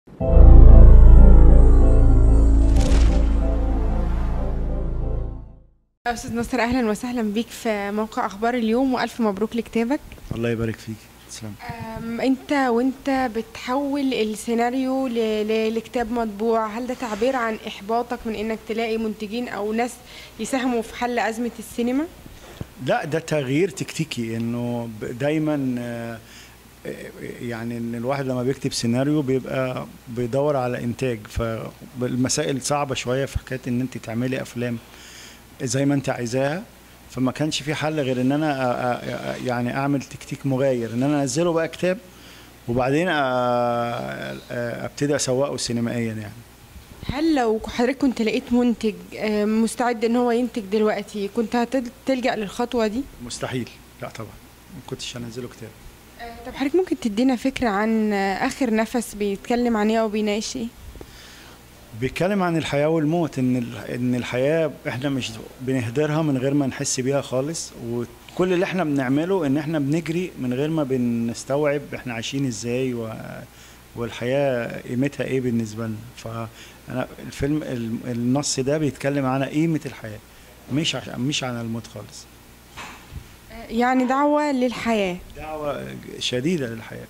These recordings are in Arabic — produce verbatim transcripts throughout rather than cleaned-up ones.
أستاذ ناصر، أهلا وسهلا بيك في موقع أخبار اليوم، وألف مبروك لكتابك. الله يبارك فيك. تسلم. أنت وأنت بتحول السيناريو ل- ل- لكتاب مطبوع، هل ده تعبير عن إحباطك من إنك تلاقي منتجين أو ناس يساهموا في حل أزمة السينما؟ لا، ده تغيير تكتيكي، انه ب- دايما آه، يعني ان الواحد لما بيكتب سيناريو بيبقى بيدور على انتاج، فالمسائل صعبة شوية في حكاية ان انت تعملي افلام زي ما انت عايزاها. فما كانش في حل غير ان انا أ- أ- يعني اعمل تكتيك مغاير، ان انا انزله بقى كتاب وبعدين أ- أ- ابتدي اسوقه سينمائيا يعني. هل لو حضرتك كنت لقيت منتج آه، مستعد إن هو ينتج دلوقتي كنت هتلجأ للخطوة دي؟ مستحيل، لا طبعا ما كنتش هنزله كتاب. طب حضرتك ممكن تدينا فكرة عن آه، آخر نفس بيتكلم عن إيه أو بيناقش إيه؟ بيتكلم عن الحياة والموت، ان ال- ان الحياة احنا مش بنهدرها من غير ما نحس بيها خالص، وكل اللي احنا بنعمله ان احنا بنجري من غير ما بنستوعب احنا عايشين ازاي و والحياة قيمتها ايه بالنسبة لنا. فانا الفيلم ال- النص ده بيتكلم عن قيمة الحياة، مش عش- مش عن الموت خالص. آه، يعني دعوة للحياة. دعوة شديدة للحياة.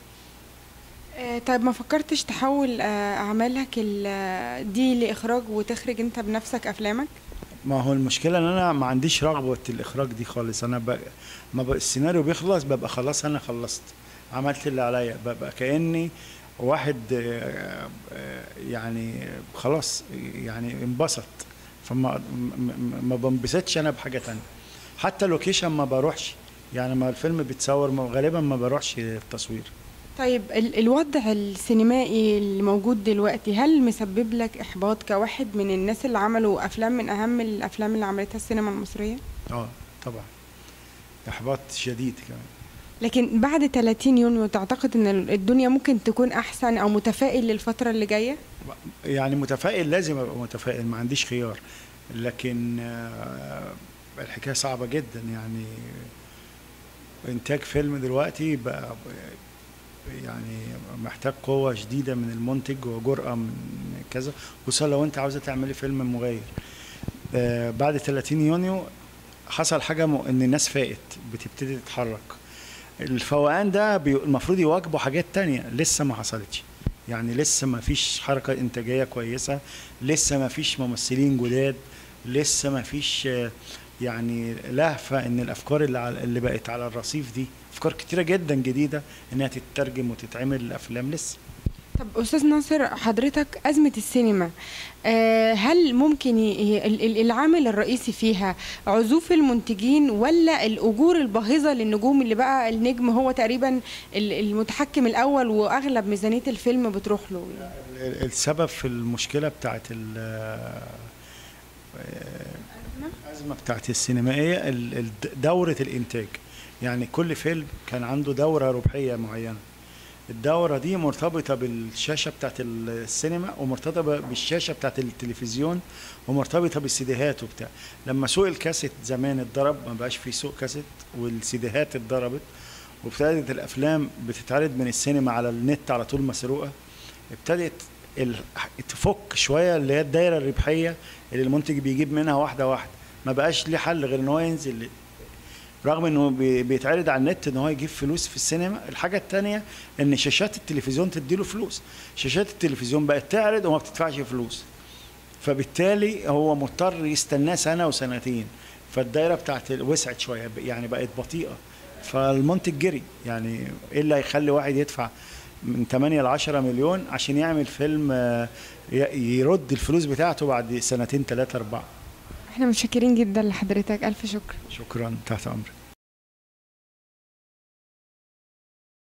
آه، طيب ما فكرتش تحول آه، أعمالك ال- دي لإخراج وتخرج أنت بنفسك أفلامك؟ ما هو المشكلة ان انا ما عنديش رغبة الاخراج دي خالص. انا ب... ما ب... السيناريو بيخلص ببقى خلاص انا خلصت، عملت اللي عليا، ببقى كأني واحد آه، آه، يعني خلاص يعني انبسط. فما م- م- ما بنبسطش انا بحاجة تانية. حتى اللوكيشن ما بروحش، يعني ما الفيلم بيتصور ما- غالبا ما بروحش التصوير. طيب ال- الوضع السينمائي اللي موجود دلوقتي هل مسبب لك إحباط كواحد من الناس اللي عملوا أفلام من أهم الأفلام اللي عملتها السينما المصرية؟ اه طبعا، احباط شديد كمان. لكن بعد ثلاثين يونيو تعتقد ان الدنيا ممكن تكون احسن او متفائل للفترة اللي جاية؟ يعني متفائل، لازم ابقى متفائل، ما عنديش خيار. لكن آه، الحكايه صعبه جدا يعني. انتاج فيلم دلوقتي بقى يعني محتاج قوه شديده من المنتج وجرأة من كذا، خصوصا لو انت عاوزه تعملي فيلم مغاير. آه، بعد ثلاثين يونيو حصل حاجه م- ان الناس فاقت بتبتدي تتحرك. الفوقان ده بي- المفروض يواكبوا حاجات تانية لسه ما حصلتش. يعني لسه ما فيش حركة إنتاجية كويسة، لسه ما فيش ممثلين جداد، لسه ما فيش آه، يعني لهفة إن الأفكار اللي, على اللي بقت على الرصيف دي أفكار كتيرة جدا جديدة إنها تترجم وتتعمل الأفلام لسه. طب أستاذ ناصر، حضرتك أزمة السينما آه، هل ممكن ي- ي- ال- ال- العامل الرئيسي فيها عزوف المنتجين ولا الأجور الباهظة للنجوم اللي بقى النجم هو تقريبا ال- المتحكم الأول وأغلب ميزانية الفيلم بتروح له؟ ال- السبب في المشكلة بتاعت ال- الأزمة بتاعت السينمائية ال- ال- دورة الإنتاج. يعني كل فيلم كان عنده دورة ربحية معينة، الدورة دي مرتبطة بالشاشة بتاعت السينما ومرتبطة بالشاشة بتاعت التلفزيون ومرتبطة بالسيديهات وبتاع. لما سوق الكاسيت زمان اتضرب، ما بقاش في سوق كاسيت والسيديهات اتضربت، وابتدت الأفلام بتتعرض من السينما على النت على طول مسروقة، ابتدت ال- تفك شوية اللي هي الدايرة الربحية اللي المنتج بيجيب منها واحدة واحدة. ما بقاش ليه حل غير ان هو ينزل، رغم انه بي- بيتعرض على النت ان هو يجيب فلوس في السينما. الحاجه الثانيه ان شاشات التلفزيون تديله فلوس، شاشات التلفزيون بقت تعرض وما بتدفعش فلوس، فبالتالي هو مضطر يستناه سنه وسنتين. فالدايره بتاعت وسعت شويه يعني بقت بطيئه، فالمنتج جري. يعني ايه اللي هيخلي واحد يدفع من ثمانية ل عشرة مليون عشان يعمل فيلم آه، ي- يرد الفلوس بتاعته بعد سنتين ثلاثه اربعه؟ احنا متشكرين جدا لحضرتك، ألف شكر. شكرا، تحت امرك.